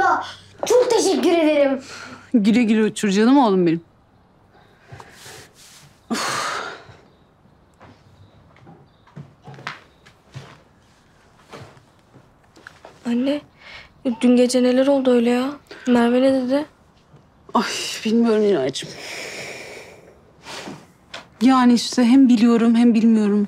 Ya çok teşekkür ederim. Güle güle uçur canım oğlum benim. Anne, dün gece neler oldu öyle ya? Merve ne dedi? Ay bilmiyorum Nilay'cığım. Yani işte hem biliyorum hem bilmiyorum.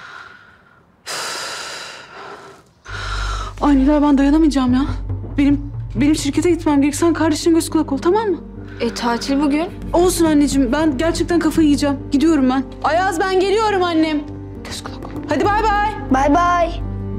Ay Nilay ben dayanamayacağım ya. Benim şirkete gitmem gerek. Sen kardeşine göz kulak ol tamam mı? Tatil bugün. Olsun anneciğim ben gerçekten kafayı yiyeceğim. Gidiyorum ben. Ayaz ben geliyorum annem. Göz kulak ol. Hadi bay bay. Bay bay.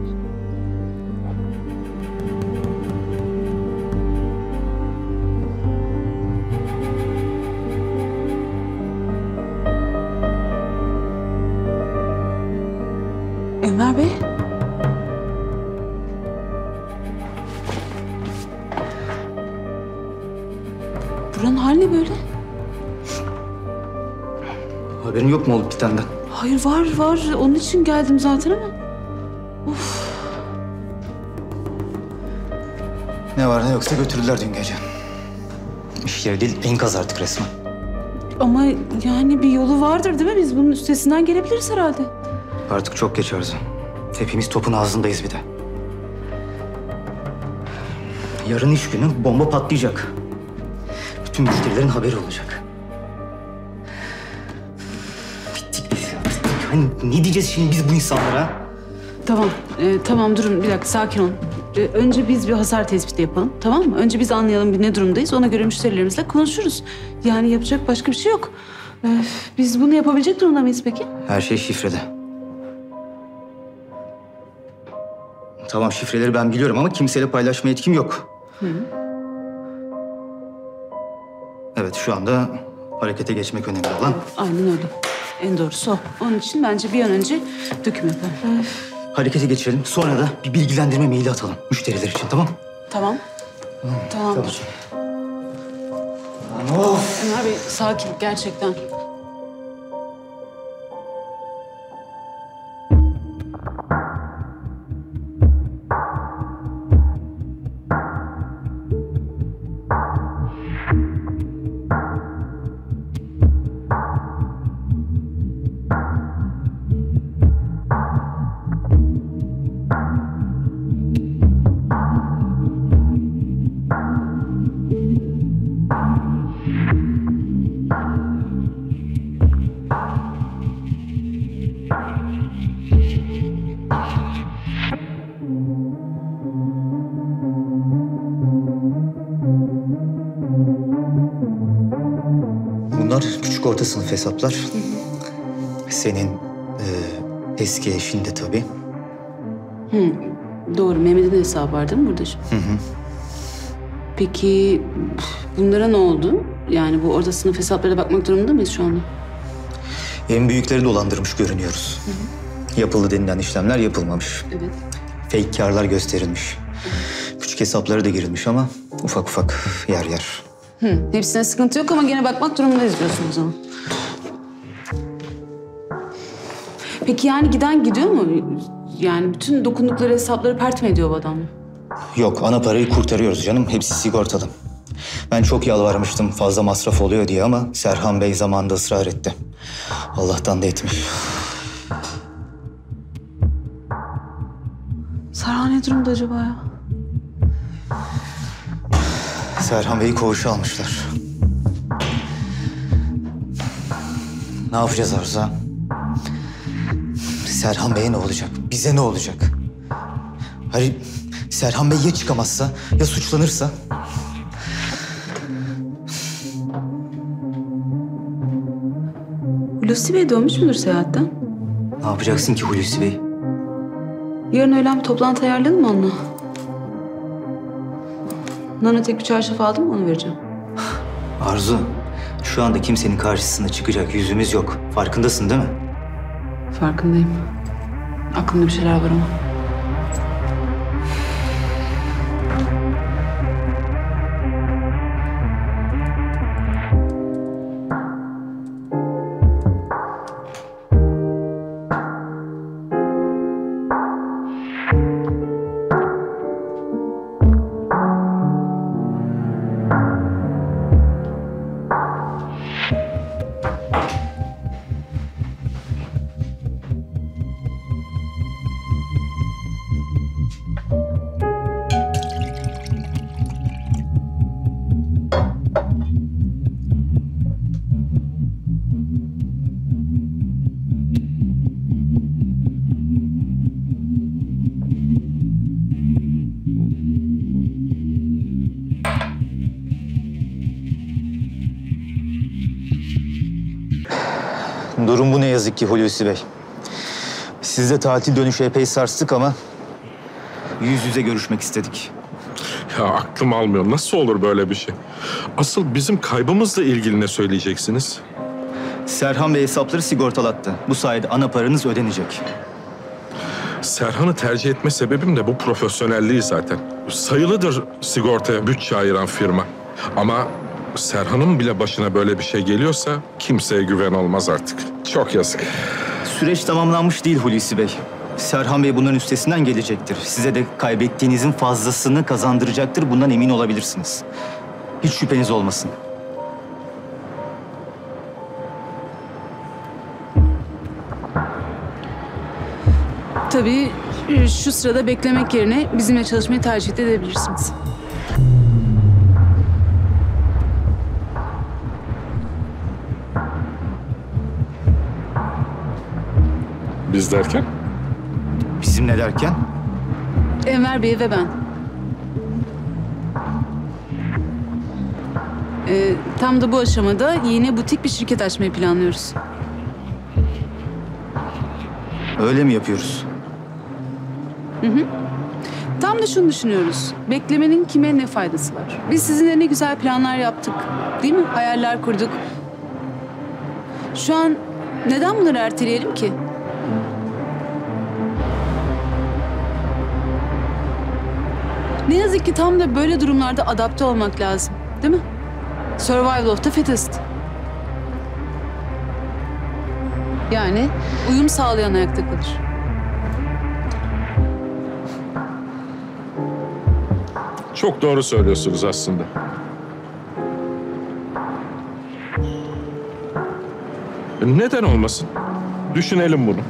Enver Bey. Buranın hali ne böyle? Haberin yok mu olup bitenden? Hayır var. Onun için geldim zaten ama. Ne var ne yoksa götürdüler dün gece. İş yeri değil, enkaz artık resmen. Ama yani bir yolu vardır değil mi? Biz bunun üstesinden gelebiliriz herhalde. Artık çok geç Arzu. Hepimiz topun ağzındayız bir de. Yarın iş günü bomba patlayacak. Bütün müşterilerin haberi olacak. Bittik biz ya, bittik. Hani ne diyeceğiz şimdi biz bu insanlara? Tamam durun bir dakika sakin olun. Önce biz bir hasar tespiti yapalım tamam mı? Önce biz anlayalım bir ne durumdayız. Ona göre müşterilerimizle konuşuruz. Yani yapacak başka bir şey yok. Biz bunu yapabilecek durumda mıyız peki? Her şey şifrede. Tamam şifreleri ben biliyorum ama kimseyle paylaşma yetkim yok. Evet şu anda harekete geçmek önemli olan. Aynen öyle. En doğrusu o. Onun için bence bir an önce döküm yapalım. Harekete geçirelim. Sonra da bir bilgilendirme maili atalım müşteriler için tamam? Tamam. Tamamdır. Of. Enver Bey sakin gerçekten. Bunlar küçük orta sınıf hesaplar. Senin eski eşin de tabii. Doğru Mehmet'in hesabı var değil mi burada şimdi? Peki bunlara ne oldu? Yani bu orta sınıf hesaplara bakmak durumunda mıyız şu anda? En büyükleri dolandırmış görünüyoruz. Yapıldı denilen işlemler yapılmamış. Evet. Fake karlar gösterilmiş. Küçük hesaplara da girilmiş ama ufak ufak yer yer. Hepsine sıkıntı yok ama gene bakmak durumundayız diyorsun o zaman. Peki yani giden gidiyor mu? Yani bütün dokundukları hesapları pert mi ediyor bu adam? Yok ana parayı kurtarıyoruz canım. Hepsi sigortalı. Ben çok yalvarmıştım fazla masraf oluyor diye ama Serhan Bey zamanında ısrar etti. Allah'tan da etmiş. Serhan ne durumda acaba ya? Serhan Bey'i koğuşa almışlar. Ne yapacağız Arzu? Serhan Bey'e ne olacak? Bize ne olacak? Hayır, Serhan Bey ya çıkamazsa, ya suçlanırsa? Hulusi Bey dönmüş müdür seyahatten? Ne yapacaksın ki Hulusi Bey? Yarın öğlen bir toplantı ayarladın mı onunla? Nana tek bir çarşaf aldım mı onu vereceğim. Arzu, şu anda kimsenin karşısına çıkacak yüzümüz yok. Farkındasın değil mi? Farkındayım. Aklımda bir şeyler var ama. Durum bu ne yazık ki Hulusi Bey. Sizle tatil dönüşü epey sarstık ama yüz yüze görüşmek istedik. Ya aklım almıyor. Nasıl olur böyle bir şey? Asıl bizim kaybımızla ilgili ne söyleyeceksiniz? Serhan Bey hesapları sigortalattı. Bu sayede ana paranız ödenecek. Serhan'ı tercih etme sebebim de bu profesyonelliği zaten. Sayılıdır sigortaya bütçe ayıran firma. Ama Serhan'ın bile başına böyle bir şey geliyorsa kimseye güven olmaz artık. Çok yazık. Süreç tamamlanmış değil Hulusi Bey. Serhan Bey bunların üstesinden gelecektir. Size de kaybettiğinizin fazlasını kazandıracaktır. Bundan emin olabilirsiniz. Hiç şüpheniz olmasın. Tabii şu sırada beklemek yerine bizimle çalışmayı tercih edebilirsiniz. Biz derken? Bizim ne derken? Enver Bey ve ben. Tam da bu aşamada yeni butik bir şirket açmayı planlıyoruz. Öyle mi yapıyoruz? Tam da şunu düşünüyoruz. Beklemenin kime ne faydası var? Biz sizinle ne güzel planlar yaptık. Değil mi? Hayaller kurduk. Şu an neden bunları erteleyelim ki? Ne yazık ki tam da böyle durumlarda adapte olmak lazım. Değil mi? Survival of the fittest. Yani uyum sağlayan ayakta kalır. Çok doğru söylüyorsunuz aslında. Neden olmasın? Düşünelim bunu.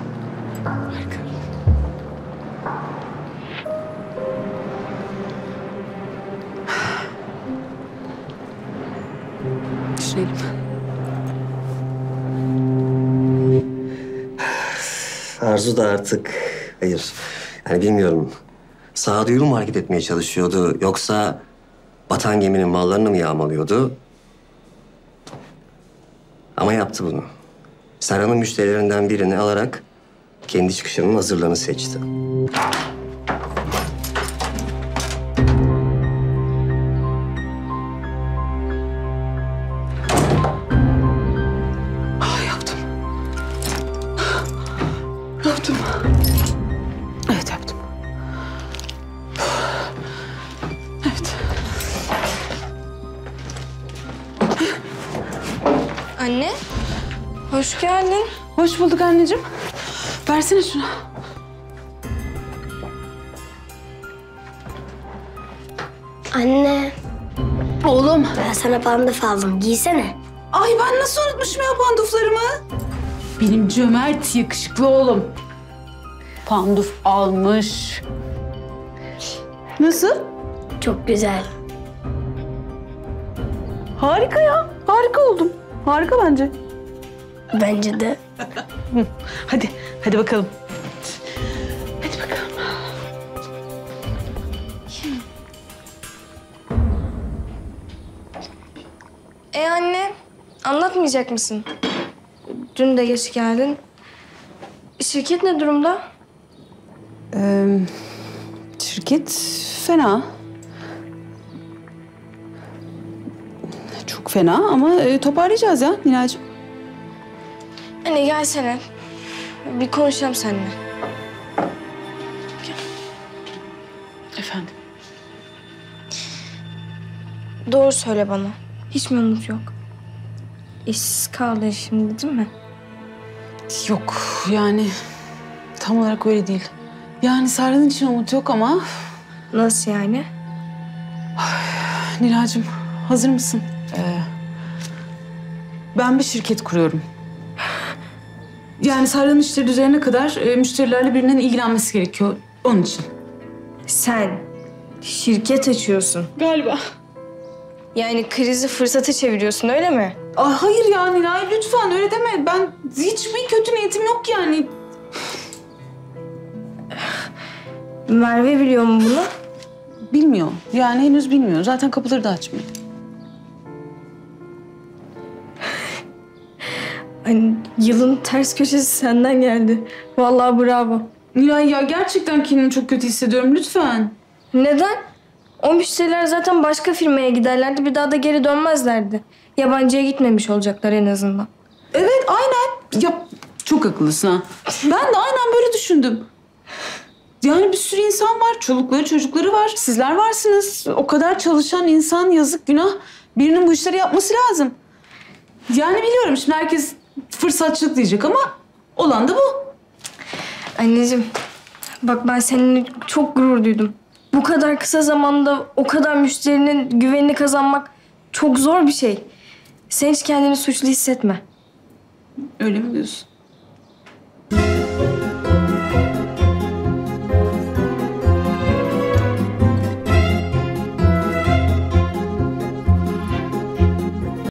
Düşünelim. Arzu da artık... Hayır. Yani bilmiyorum. Sağduyulu mu hareket etmeye çalışıyordu? Yoksa batan geminin mallarını mı yağmalıyordu? Ama yaptı bunu. Serhan'ın müşterilerinden birini alarak kendi çıkışının hazırlığını seçti. Yaptım. Evet yaptım. Evet. Anne, hoş geldin. Hoş bulduk anneciğim. Versene şunu. Anne, Oğlum. ben sana panduf aldım. Giysene. Ay ben nasıl unutmuşum ya panduflarımı? Benim cömert yakışıklı oğlum. Panduf almış. Nasıl? Çok güzel. Harika ya. Harika oldum. Harika bence. Bence de. Hadi bakalım. Hadi bakalım. Anne, anlatmayacak mısın? Dün de geç geldin. Şirket ne durumda? Şirket fena. Çok fena ama toparlayacağız ya Nilay'cığım. Anne gelsene. Bir konuşalım seninle. Efendim? Doğru söyle bana. Hiç mi umut yok? İşsiz kaldın şimdi değil mi? Yok yani tam olarak öyle değil. Yani Serhan'ın için umut yok ama Nasıl yani? Nilay'cığım hazır mısın? Ben bir şirket kuruyorum. Yani Serhan'ın işleri düzelene kadar müşterilerle birinin ilgilenmesi gerekiyor onun için. Sen şirket açıyorsun. Galiba. Yani krizi fırsata çeviriyorsun öyle mi? Hayır ya Nilay lütfen öyle deme. Ben hiçbir kötü niyetim yok yani. Merve biliyor mu bunu? Bilmiyor. Yani henüz bilmiyor. Zaten kapıları da açmıyor. Hani yılın ters köşesi senden geldi. Vallahi bravo. Ya gerçekten kendimi çok kötü hissediyorum. Lütfen. Neden? O müşteriler zaten başka firmaya giderlerdi. Bir daha da geri dönmezlerdi. Yabancıya gitmemiş olacaklar en azından. Evet, aynen. Ya çok haklısın ha. Ben de aynen böyle düşündüm. Yani bir sürü insan var. Çolukları, çocukları var. Sizler varsınız. O kadar çalışan insan, yazık, günah. Birinin bu işleri yapması lazım. Yani biliyorum şimdi herkes fırsatçılık diyecek ama olan da bu. Anneciğim, bak ben seninle çok gurur duydum. Bu kadar kısa zamanda o kadar müşterinin güvenini kazanmak çok zor bir şey. Sen hiç kendini suçlu hissetme. Öyle mi diyorsun?